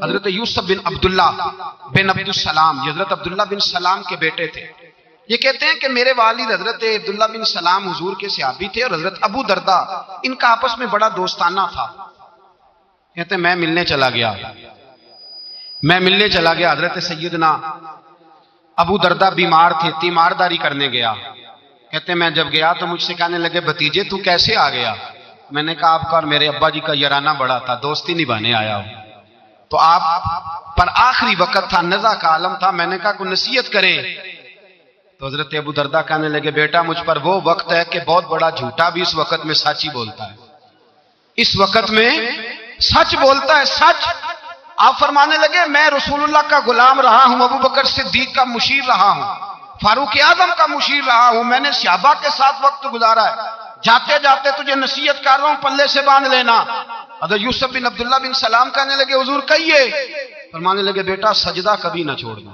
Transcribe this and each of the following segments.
حضرت یوسف بن عبداللہ بن عبدالسلام، یہ حضرت عبداللہ بن سلام کے بیٹے تھے. یہ کہتے ہیں کہ میرے والد حضرت عبداللہ بن سلام حضور کے صحابی تھے، اور حضرت ابو دردہ ان کا آپس میں بڑا دوستانہ تھا. کہتے ہیں میں ملنے چلا گیا. حضرت سیدنا ابو دردہ بیمار تھے، تیمارداری کرنے گیا. کہتے ہیں میں جب گیا تو مجھ سے کہنے لگے بھتیجے تو کیسے آ گیا؟ میں نے کہا آپ کا اور میرے ابا جی کا یارانہ بڑا تھا، دوستی نبھانے آیا ہوں. تو آپ پر آخری وقت تھا، نزع کا عالم تھا. میں نے کہا کوئی نصیحت کرے. تو حضرت ابو دردہ کہنے لگے بیٹا مجھ پر وہ وقت ہے کہ بہت بڑا جھوٹا بھی اس وقت میں سچ ہی بولتا ہے. اس وقت میں سچ بولتا ہے، سچ. آپ فرمانے لگے میں رسول اللہ کا غلام رہا ہوں، ابو بکر صدیق کا مشیر رہا ہوں، فاروق اعظم کا مشیر رہا ہوں، میں نے صحابہ کے ساتھ وقت گزارا ہے. جاتے جاتے تجھے نصیحت کر رہا ہوں، پلے سے باندھ لینا. حضرت یوسف بن عبداللہ بن سلام کہنے لگے حضور کہیے. فرمانے لگے بیٹا سجدہ کبھی نہ چھوڑنا،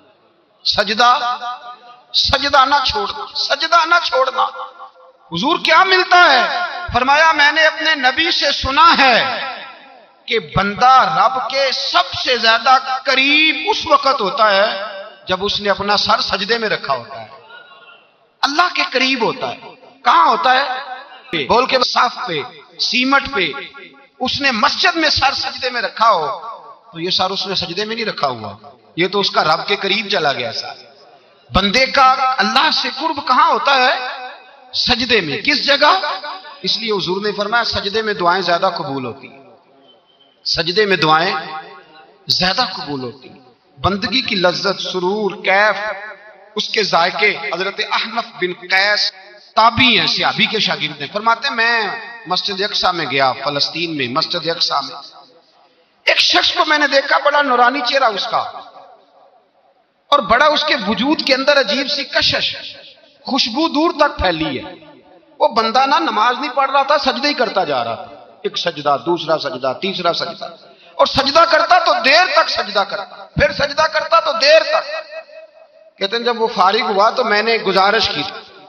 سجدہ نہ چھوڑنا. حضور کیا ملتا ہے؟ فرمایا میں نے اپنے نبی سے سنا ہے کہ بندہ رب کے سب سے زیادہ قریب اس وقت ہوتا ہے جب اس نے اپنا سر سجدے میں رکھا ہوتا ہے. اللہ کے قریب ہوتا ہے. کہاں ہوتا ہے؟ بول کے صاف پہ، سیمٹ پہ. اس نے مسجد میں سر سجدے میں رکھا ہو تو یہ سر اس نے سجدے میں نہیں رکھا ہوا، یہ تو اس کا رب کے قریب چلا گیا. سر بندے کا اللہ سے قرب کہاں ہوتا ہے؟ سجدے میں. کس جگہ؟ اس لیے حضور نے فرمایا سجدے میں دعائیں زیادہ قبول ہوتی ہیں. سجدے میں دعائیں زیادہ قبول ہوتی ہیں. بندگی کی لذت، سرور، کیف، اس کے ذائقے. حضرت احنف بن قیس تابعی ہیں، صحابی کے شاگرد ہیں. فرماتے ہیں میں مسجد اقصی میں گیا، فلسطین میں مسجد اقصی میں. ایک شخص کو میں نے دیکھا، بڑا نورانی چہرہ اس کا، اور بڑا اس کے وجود کے اندر عجیب سی کشش، خوشبو دور تک پھیلی ہے. وہ بندہ نہ نماز نہیں پڑھ رہا تھا، سجدے ہی کرتا جا رہا تھا. ایک سجدہ، دوسرا سجدہ، تیسرا سجدہ. اور سجدہ کرتا تو دیر تک سجدہ کرتا، پھر سجدہ کرتا تو دیر تک. کہتے ہیں جب وہ فارغ ہوا تو میں نے گزارش کی.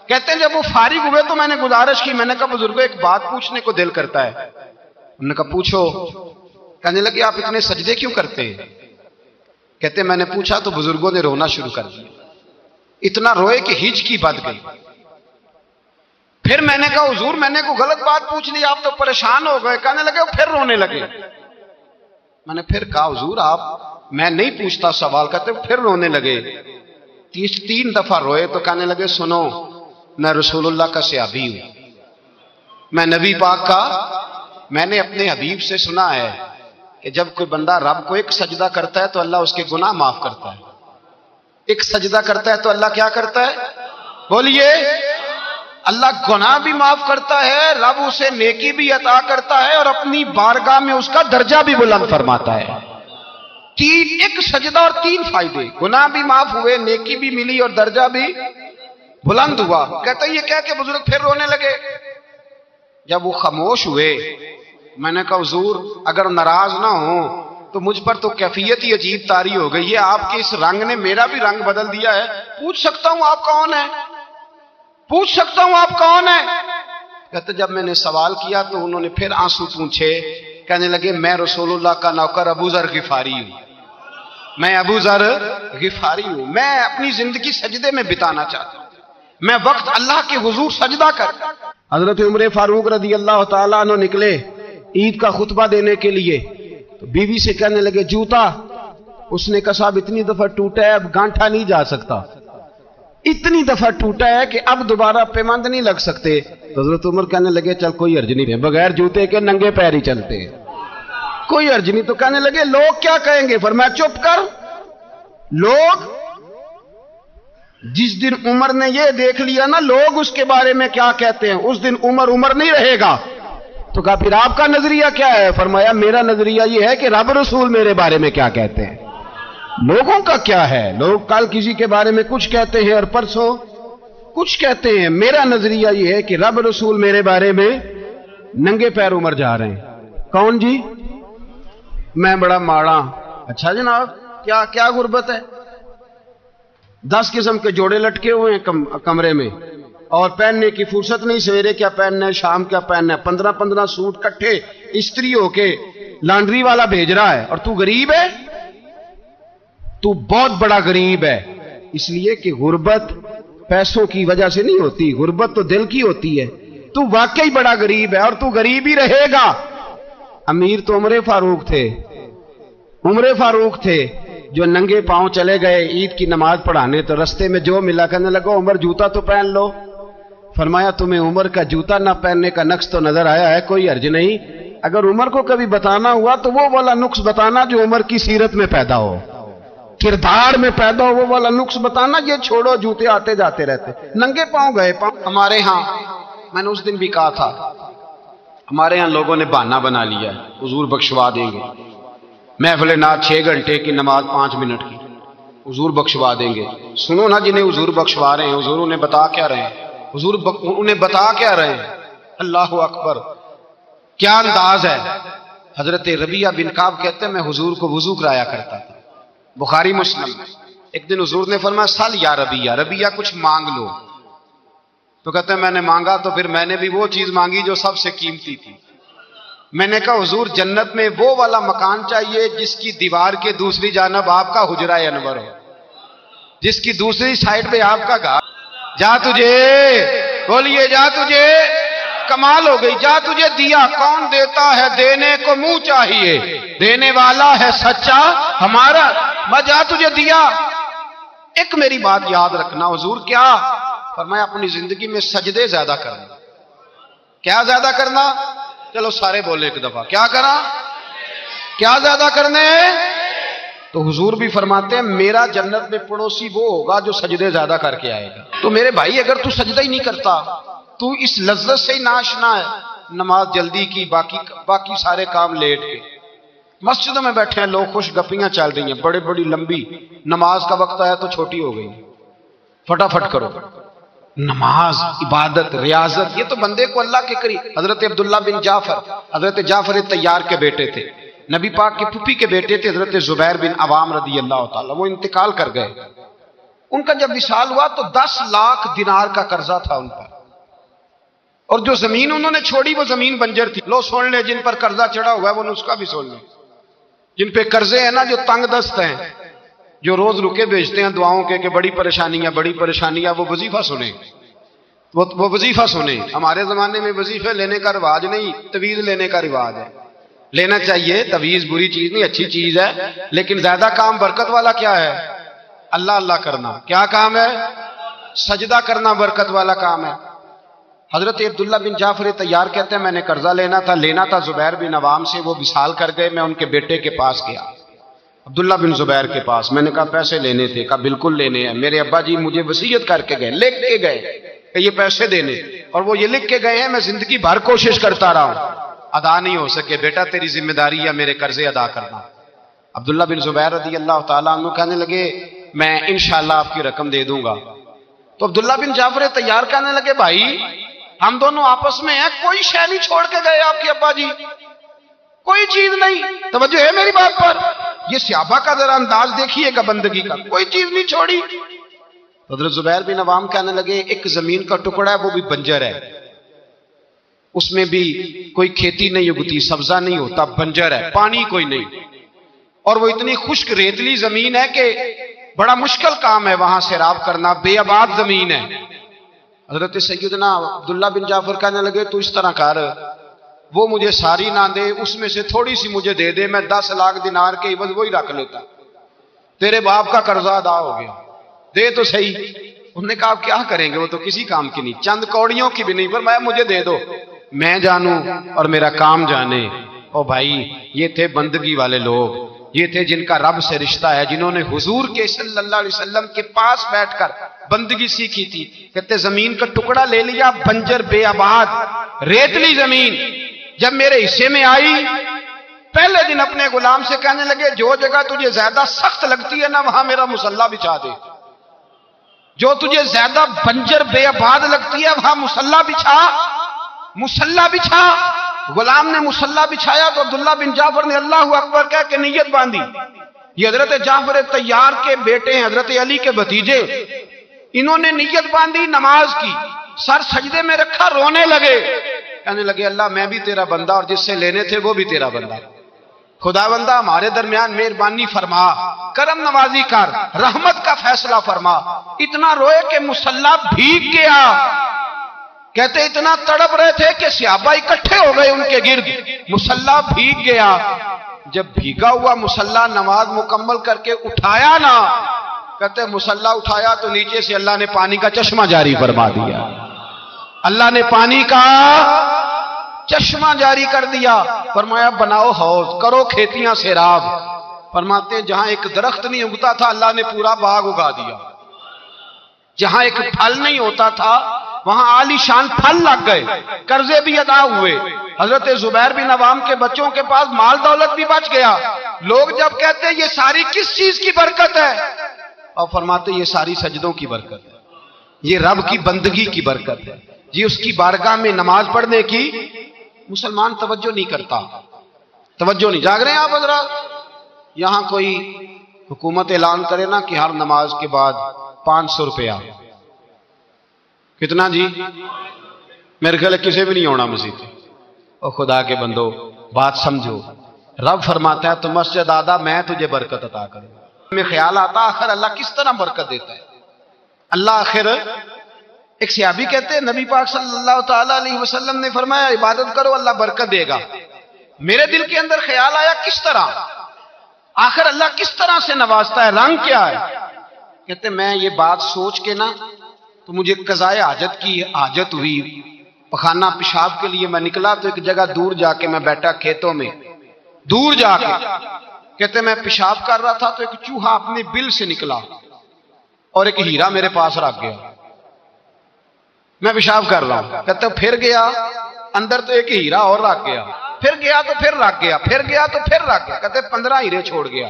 میں نے کہا بزرگوں ایک بات پوچھنے کو دل کرتا ہے. انہوں نے کہا پوچھو. کہنے لگے آپ اتنے سجدے کیوں کرتے ہیں؟ کہتے ہیں میں نے پوچھا تو بزرگوں نے رونا شروع کر دیا. اتنا روئے کہ ہچکی بد گئی. پھر میں نے کہا حضور میں نے کوئی غلط بات پوچھ لی، آپ تو پریشان ہو گئے. کہنے لگے پھر رونے لگے. میں نے پھر کہا حضور آپ، میں نہیں پوچھتا سوال. کہتے پھر رونے لگے. 3 دفعہ روئے تو کہنے لگے سنو میں رسول اللہ کا صحابی ہوں، میں نبی پاک کا. میں نے اپنے حبیب سے سنا ہے کہ جب کوئی بندہ رب کو ایک سجدہ کرتا ہے تو اللہ اس کے گناہ معاف کرتا ہے. ایک سجدہ کرتا ہے تو اللہ کیا کرتا ہے؟ بولیے. اللہ گناہ بھی معاف کرتا ہے، رب اسے نیکی بھی عطا کرتا ہے، اور اپنی بارگاہ میں اس کا درجہ بھی بلند فرماتا ہے. ایک سجدہ اور 3 فائدے، گناہ بھی معاف ہوئے، نیکی بھی ملی، اور درجہ بھی بلند ہوا. کہتا یہ کہہ کہ بزرگ پھر رونے لگے. جب وہ خاموش ہوئے میں نے کہا حضور اگر ناراض نہ ہوں تو مجھ پر تو کیفیت ہی عجیب طاری ہو گئی ہے، آپ کے اس رنگ نے میرا بھی رنگ بدل دیا ہے. پوچھ سکتا ہوں آپ کون ہیں؟ کہتے جب میں نے سوال کیا تو انہوں نے پھر آنسو پوچھے. کہنے لگے میں رسول اللہ کا نوکر ابو ذر غفاری ہوں. میں اپنی زندگی سجدے میں بتانا چاہتا ہوں. میں وقت اللہ کے حضور سجدہ کر. حضرت عمر فاروق رضی اللہ تعالیٰ عنہ نکلے عید کا خطبہ دینے کے لیے. تو بیوی سے کہنے لگے جوتا. اس نے کہا صاحب اتنی دفعہ ٹوٹا ہے اب گانٹھا نہیں جا سکتا، اتنی دفعہ ٹوٹا ہے کہ اب دوبارہ پیمند نہیں لگ سکتے. تو حضرت عمر کہنے لگے چل کوئی حرج نہیں ہے، بغیر جوتے کے ننگے پیر ہی چلتے ہیں، کوئی حرج نہیں. تو کہنے لگے لوگ کیا کہیں گے؟ فرمایا چپ کر. لوگ جس دن عمر نے یہ دیکھ لیا نا لوگ اس کے بارے میں کیا کہتے ہیں، اس دن عمر نہیں رہے گا. تو کہا پھر آپ کا نظریہ کیا ہے؟ فرمایا میرا نظریہ یہ ہے کہ رب رسول میرے بارے میں کیا کہتے ہیں. لوگوں کا کیا ہے؟ لوگ کل کسی کے بارے میں کچھ کہتے ہیں اور پرسوں کچھ کہتے ہیں. میرا نظریہ یہ ہے کہ رب رسول میرے بارے میں ننگے پیر عمر جا رہے ہیں. کون جی؟ میں بڑا ماڑا. اچھا جناب کیا غربت ہے؟ 10 قسم کے جوڑے لٹکے ہوئے ہیں کمرے میں، اور پہننے کی فرصت نہیں. سویرے کیا پہننا ہے، شام کیا پہننا ہے، 15 سوٹ کٹھے استری ہو کے लॉन्ड्री वाला भेज रहा है और तू गरीब है, तू बहुत बड़ा गरीब है। इसलिए कि गुर्बत पैसों की वजह से नहीं होती, गुर्बत तो दिल की होती है। तू वाकई बड़ा गरीब है और तू गरीब ही रहेगा। अमीर तो उमर फारूक थे, उमर फारूक थे जो नंगे पांव चले गए ईद की नमाज पढ़ाने, तो रास्ते में जो मिला कहने लगा उमर जूता तो पहन लो। फरमाया तुम्हें उमर का जूता ना पहनने का नक्श तो नजर आया है, कोई अर्ज नहीं। अगर उमर को कभी बताना हुआ तो वो वाला नुक्स बताना जो उमर की सीरत में पैदा हो, किरदार में पैदा हो, वो वाला नुक्स बताना। ये छोड़ो जूते आते जाते रहते, नंगे पांव गए। हमारे यहां मैंने उस दिन भी कहा था, हमारे यहां लोगों ने बहाना बना लिया है हुजूर बख्शवा देंगे, महफिल नात 6 घंटे की नमाज 5 मिनट की, हुजूर बख्शवा देंगे। सुनो ना, जिन्हें हुजूर बख्शवा रहे हैं हुजूर उन्हें बता क्या रहे हैं, हुजूर उन्हें बता क्या रहे हैं। अल्लाह अकबर, क्या अंदाज है। हजरत रबिया बिन काब कहते हैं मैं हुजूर को वुजू कराया करता था, बुखारी मुस्लिम। एक दिन हुजूर ने फरमाया सल या रबिया, रबिया कुछ मांग लो। तो कहते हैं मैंने मांगा तो फिर मैंने भी वो चीज मांगी जो सबसे कीमती थी। मैंने कहा हुजूर जन्नत में वो वाला मकान चाहिए जिसकी दीवार के दूसरी जानब आपका हुजरा अनवर हो, जिसकी दूसरी साइड पे आपका घर। जा तुझे, बोलिए जा तुझे, कमाल हो गई। जा तुझे दिया कौन देता है, देने को मुंह चाहिए, देने वाला है सच्चा हमारा। मैं जा तुझे दिया। एक मेरी बात याद रखना हुजूर, क्या फरमाया अपनी जिंदगी में सजदे ज्यादा करना। क्या ज्यादा करना? चलो सारे बोले एक दफा, क्या करा, क्या ज्यादा करने? तो हुजूर भी फरमाते हैं मेरा जन्नत में पड़ोसी वो होगा जो सजदे ज्यादा करके आएगा। तो मेरे भाई अगर तू सजदा ही नहीं करता, तू इस लज्जत से ही नाशना है, नमाज जल्दी की, बाकी सारे काम लेट के, मस्जिदों में बैठे हैं लोग, खुश गपियां चल रही हैं बड़ी बड़ी लंबी, नमाज का वक्त आया तो छोटी हो गई। फटाफट करो नमाज, इबादत, रियाजत, ये तो बंदे को अल्लाह के करीब। हजरत अब्दुल्ला बिन जाफर, हजरत जाफर तैयार के बेटे थे, नबी पाक की फूफी के बेटे थे हजरत जुबैर बिन अवाम रदी अल्लाह ताला, वो इंतकाल कर गए। उनका जब विसाल हुआ तो 10 लाख दिनार का कर्जा था उन पर, और जो जमीन उन्होंने छोड़ी वो जमीन बंजर थी। लो सुन ले, जिन पर कर्जा चढ़ा हुआ है वो नुस्खा भी सुन ले। जिन पे कर्जे हैं ना, जो तंग दस्त हैं, जो रोज रुके भेजते हैं दुआओं के बड़ी परेशानियां बड़ी परेशानियां, वो वजीफा सुने, वो वजीफा सुने। हमारे जमाने में वजीफे लेने का रिवाज नहीं, तवीज लेने का रिवाज है। लेना चाहिए, तवीज बुरी चीज नहीं, अच्छी चीज है, लेकिन ज्यादा काम बरकत वाला क्या है? अल्लाह अल्लाह करना। क्या काम है? सजदा करना बरकत वाला काम है। हजरत अब्दुल्ला बिन जाफर तैयार कहते हैं मैंने कर्जा लेना था जुबैर बिन अवाम से, वो विसाल कर गए। मैं उनके बेटे के पास गया, अब्दुल्ला बिन जुबैर के पास। मैंने कहा पैसे लेने थे। कहा बिल्कुल लेने हैं, मेरे अब्बा जी मुझे वसीयत करके गए, लिख के गए कि ये पैसे देने, और वो ये लिख के गए हैं, मैं जिंदगी भर कोशिश करता रहा हूं, अदा नहीं हो सके। बेटा तेरी जिम्मेदारी है मेरे कर्जे अदा करना। अब्दुल्ला बिन जुबैर रदी अल्लाह ताला अन्हु कहने लगे मैं इंशाल्लाह आपकी रकम दे दूंगा। तो अब्दुल्ला बिन जाफर तैयार कहने लगे भाई हम दोनों आपस में हैं, कोई शय नहीं छोड़ के गए आपके अब्बा जी, कोई चीज नहीं। तवज्जो है मेरी बात पर? ये सहाबा का जरा अंदाज देखिएगा बंदगी का, कोई चीज नहीं छोड़ी। हजरत जुबैर बिन अवाम कहने लगे एक जमीन का टुकड़ा है, वो भी बंजर है, उसमें भी कोई खेती नहीं उगती, सब्जा नहीं होता, बंजर है, पानी कोई नहीं, और वो इतनी खुश्क रेतली जमीन है कि बड़ा मुश्किल काम है वहां सैराब करना, बेआबाद जमीन है। हजरत सैयदना अब्दुल्ला बिन जाफर कहने लगे तू इस तरह कर, वो मुझे सारी ना दे, उसमें से थोड़ी सी मुझे दे दे, मैं 10 लाख दिनार के इवज वही रख लेता, तेरे बाप का कर्जा अदा हो गया, दे तो सही। उन्होंने कहा क्या करेंगे, वो तो किसी काम की नहीं, चंद कौड़ियों की भी नहीं, पर मैं मुझे दे दो, मैं जानूं और मेरा काम जाने। ओ भाई ये थे बंदगी वाले लोग, ये थे जिनका रब से रिश्ता है, जिन्होंने हुजूर के सल्लल्लाहु अलैहि वसल्लम के पास बैठकर बंदगी सीखी थी। कहते जमीन का टुकड़ा ले लिया, बंजर बेआबाद रेतली जमीन, जब मेरे हिस्से में आई पहले दिन अपने गुलाम से कहने लगे जो जगह तुझे ज्यादा सख्त लगती है ना वहां मेरा मुसल्ला बिछा दे, जो तुझे ज्यादा बंजर बेआबाद लगती है वहां मुसल्ला बिछा, मुसल्ला बिछा। गुलाम ने मुसल्ला बिछाया तो अब्दुल्ला बिन जाफर ने अल्लाह अकबर कह के नियत बांधी। ये हजरत जाफर तैयार के बेटे हैं, हजरत अली के भतीजे, इन्होंने नियत बांधी नमाज की, सर सजदे में रखा, रोने लगे, कहने लगे अल्लाह मैं भी तेरा बंदा और जिससे लेने थे वो भी तेरा बंदा, خداوندہ ہمارے درمیان مہربانی فرما، کرم نوازی کر، رحمت کا فیصلہ فرما۔ اتنا روئے کہ مصلی بھیگ گیا۔ کہتے اتنا تڑپ رہے تھے کہ صحابہ اکٹھے ہو گئے ان کے گرد، مصلی بھیگ گیا۔ جب بھیگا ہوا مصلی نماز مکمل کر کے اٹھایا نا، کہتے مصلی اٹھایا تو نیچے سے اللہ نے پانی کا چشمہ جاری فرما دیا۔ اللہ نے پانی کا چشمہ جاری کر دیا۔ فرمایا بناؤ حوض، کرو کھیتیاں سیراب۔ فرماتے جہاں ایک درخت نہیں اگتا تھا اللہ نے پورا باغ اگا دیا، جہاں ایک پھل نہیں ہوتا تھا وہاں عالی شان پھل لگ گئے، قرضے بھی ادا ہوئے۔ حضرت زبیر بن عوام کے بچوں کے پاس مال دولت بھی بچ گیا۔ لوگ جب کہتے ہیں یہ ساری کس چیز کی برکت ہے، اور فرماتے یہ ساری سجدوں کی برکت ہے، یہ رب کی بندگی کی برکت ہے، یہ اس کی بارگاہ میں نماز پڑھنے کی۔ مسلمان توجہ نہیں کرتا، توجہ نہیں۔ جاگ رہے ہیں آپ حضرات؟ یہاں کوئی حکومت اعلان کرے نا کہ ہر نماز کے بعد 500 روپیہ، کتنا جی؟ میرے خیال کسی بھی نہیں ہونا مسجد۔ اور خدا کے بندو بات سمجھو، رب فرماتا ہے تو مسجد آدھا میں تجھے برکت عطا کروں۔ میں خیال آتا آخر اللہ کس طرح برکت دیتا ہے۔ اللہ آخر ایک صحابی کہتے ہیں نبی پاک صلی اللہ تعالی علیہ وسلم نے فرمایا عبادت کرو اللہ برکت دے گا۔ میرے دل کے اندر خیال آیا کس طرح، آخر اللہ کس طرح سے نوازتا ہے، رنگ کیا ہے؟ کہتے میں یہ بات سوچ کے نا تو مجھے قضائے حاجت کی حاجت ہوئی، پخانہ پیشاب کے لیے میں نکلا تو ایک جگہ دور جا کے میں بیٹھا کھیتوں میں، دور جا کے کہتے میں پیشاب کر رہا تھا تو ایک چوہا اپنے بل سے نکلا اور ایک ہیرا میرے پاس رکھ گیا۔ میں پیشاب کر رہا ہوں، کہتے پھر گیا اندر تو ایک ہیرا اور رکھ گیا، پھر گیا تو پھر رکھ گیا، پھر گیا تو پھر رکھ گیا، کہتے 15 ہیرے چھوڑ گیا۔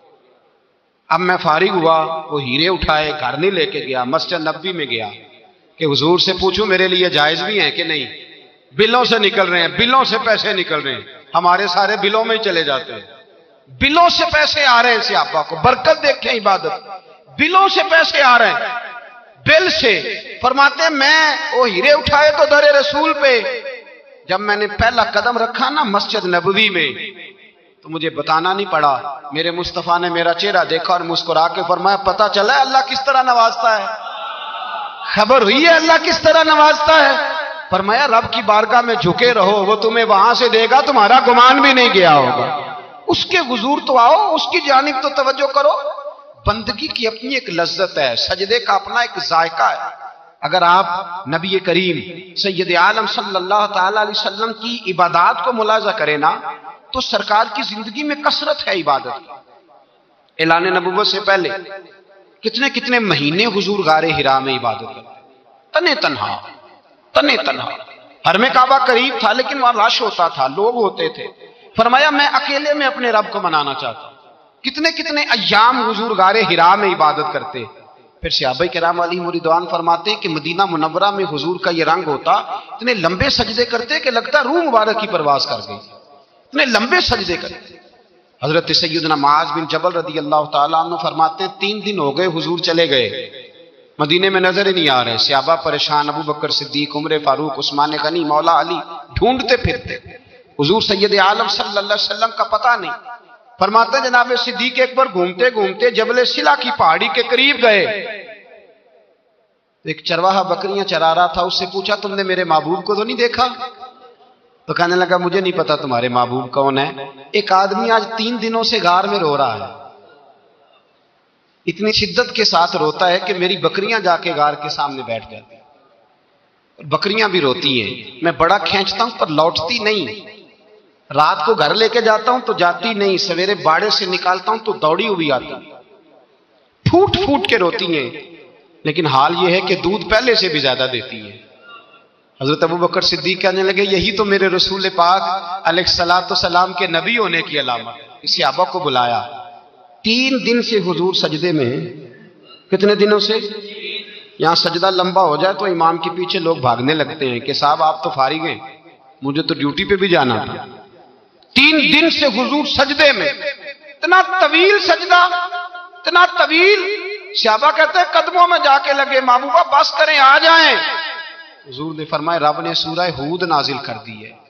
اب میں فارغ ہوا، وہ ہیرے اٹھائے گھر نہیں لے کے گیا، مسجد نبوی میں گیا کہ حضور سے پوچھو میرے لیے جائز بھی ہیں کہ نہیں، بلوں سے نکل رہے ہیں، بلوں سے پیسے نکل رہے ہیں، ہمارے سارے بلوں میں ہی چلے جاتے ہیں، بلوں سے پیسے آ رہے ہیں صحابہ کو، برکت دیکھیں عبادت، بلوں سے پیسے آ رہے ہیں، بل سے۔ فرماتے میں وہ ہیرے اٹھائے تو در رسول پہ، جب میں نے پہلا قدم رکھا نا مسجد نبوی میں تو مجھے بتانا نہیں پڑا، میرے مصطفیٰ نے میرا چہرہ دیکھا اور مسکرا کے فرمایا پتہ چلا ہے اللہ کس طرح نوازتا ہے، خبر ہوئی ہے اللہ کس طرح نوازتا ہے؟ فرمایا رب کی بارگاہ میں جھکے رہو، وہ تمہیں وہاں سے دے گا تمہارا گمان بھی نہیں گیا ہوگا۔ اس کے حضور تو آؤ، اس کی جانب تو توجہ کرو۔ بندگی کی اپنی ایک لذت ہے، سجدے کا اپنا ایک ذائقہ ہے۔ اگر آپ نبی کریم سید عالم صلی اللہ تعالی علیہ وسلم کی عبادات کو ملاحظہ کریں نا تو سرکار کی زندگی میں کثرت ہے عبادت کی۔ اعلان نبوت سے پہلے کتنے کتنے مہینے حضور غار حرا میں عبادت کرتے، تنے تنہا۔ حرم کعبہ قریب تھا لیکن وہاں رش ہوتا تھا، لوگ ہوتے تھے۔ فرمایا میں اکیلے میں اپنے رب کو منانا چاہتا ہوں۔ کتنے کتنے ایام حضور غار حرا میں عبادت کرتے۔ پھر صحابہ کرام علیہم رضوان فرماتے کہ مدینہ منورہ میں حضور کا یہ رنگ ہوتا، اتنے لمبے سجدے کرتے کہ لگتا روح مبارک کی پرواز کر گئی، اتنے لمبے سجدے کرتے۔ حضرت سیدنا معاذ بن جبل رضی اللہ تعالیٰ عنہ فرماتے ہیں 3 دن ہو گئے حضور چلے گئے، مدینے میں نظر ہی نہیں آ رہے۔ صحابہ پریشان، ابو بکر صدیق، عمر فاروق، عثمان غنی، مولا علی ڈھونڈتے پھرتے، حضور سید عالم صلی اللہ علیہ وسلم کا پتہ نہیں۔ فرماتے ہیں جناب صدیق ایک بار گھومتے گھومتے جبل سلا کی پہاڑی کے قریب گئے، ایک چرواہا بکریاں چرا رہا تھا، اس سے پوچھا تم نے میرے محبوب کو تو نہیں دیکھا؟ تو کہنے لگا مجھے نہیں پتا تمہارے محبوب کون ہے۔ ایک آدمی آج 3 دنوں سے غار میں رو رہا ہے، اتنی شدت کے ساتھ روتا ہے کہ میری بکریاں جا کے غار کے سامنے بیٹھ جاتی ہیں، بکریاں بھی روتی ہیں، میں بڑا کھینچتا ہوں پر لوٹتی نہیں، رات کو گھر لے کے جاتا ہوں تو جاتی نہیں، سویرے باڑے سے نکالتا ہوں تو دوڑی ہوئی آتی، پھوٹ پھوٹ کے روتی ہیں، لیکن حال یہ ہے کہ دودھ پہلے سے بھی زیادہ دیتی ہے۔ حضرت ابو بکر صدیق کہنے لگے یہی تو میرے رسول پاک علیہ السلام کے نبی ہونے کی علامت ہے۔ اس صحابہ کو بلایا، 3 دن سے حضور سجدے میں ہیں۔ کتنے دنوں سے؟ یہاں سجدہ لمبا ہو جائے تو امام کے پیچھے لوگ بھاگنے لگتے ہیں کہ صاحب آپ تو فارغ ہیں، مجھے تو ڈیوٹی پہ بھی جانا تھا۔ 3 دن سے حضور سجدے میں، اتنا طویل سجدہ، اتنا طویل۔ صحابہ کہتے ہیں قدموں میں جا کے لگے، محبوبہ بس کریں آ جائیں۔ حضور نے فرمایا رب نے سورہ ہود نازل کر دی ہے،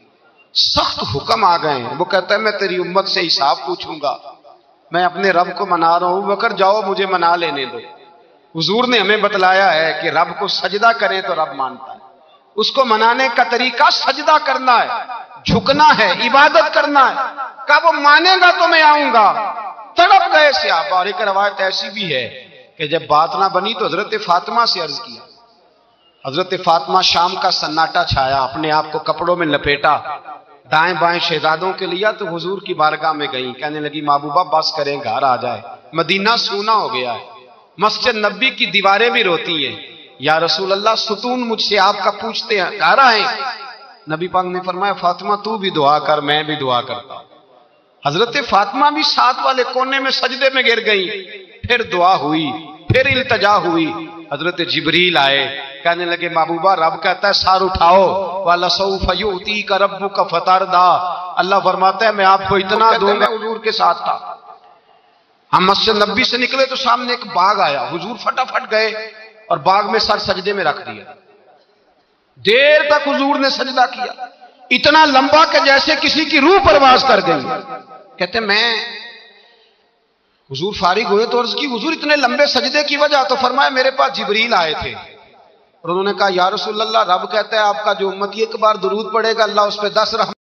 سخت حکم آ گئے ہیں. وہ کہتا ہے میں تیری امت سے حساب پوچھوں گا, میں اپنے رب کو منا رہا ہوں. بکر جاؤ مجھے منا لینے دو. حضور نے ہمیں بتلایا ہے کہ رب کو سجدہ کریں تو رب مانتا ہے. اس کو منانے کا طریقہ سجدہ کرنا ہے, جھکنا ہے, عبادت کرنا ہے. کہا وہ مانے گا تو میں آؤں گا. تڑپ گئے صحابہ. اور ایک روایت ایسی بھی ہے کہ جب بات نہ بنی تو حضرت فاطمہ سے عرض کیا. حضرت فاطمہ شام کا سناٹا چھایا, اپنے آپ کو کپڑوں میں لپیٹا, دائیں بائیں شہزادوں کے لیا تو حضور کی بارگاہ میں گئیں. کہنے لگی محبوبہ بس کریں, گھر آ جائے, مدینہ سونا ہو گیا ہے. مسجد نبی کی دیواریں بھی روتی ہیں, یا رسول اللہ ستون مجھ سے آپ کا پوچھتے ہیں, گھر آئیں. نبی پاک نے فرمایا فاطمہ تو بھی دعا کر, میں بھی دعا کرتا. حضرت فاطمہ بھی ساتھ والے کونے میں سجدے میں گر گئی. پھر دعا ہوئی, پھر التجا ہوئی. حضرت جبریل آئے, کہنے لگے محبوبہ رب کہتا ہے سار اٹھاؤ, وَلَسَوْفَ يُؤْتِيكَ رَبُّكَ فَتَرْضَىٰ. اللہ فرماتا ہے میں آپ کو اتنا دوں گا. حضور کے ساتھ تھا. ہم مسجد نبی سے نکلے تو سامنے ایک باغ آیا. حضور فٹافٹ گئے اور باغ میں سر سجدے میں رکھ دیا. دیر تک حضور نے سجدہ کیا, اتنا لمبا کہ جیسے کسی کی روح پرواز کر گئی. کہتے میں حضور فارغ ہوئے تو عرض کی حضور اتنے لمبے سجدے کی وجہ؟ تو فرمایا میرے پاس جبریل آئے تھے اور انہوں نے کہا یا رسول اللہ رب کہتا ہے آپ کا جو امتی ایک بار درود پڑے گا اللہ اس پہ 10 رحمت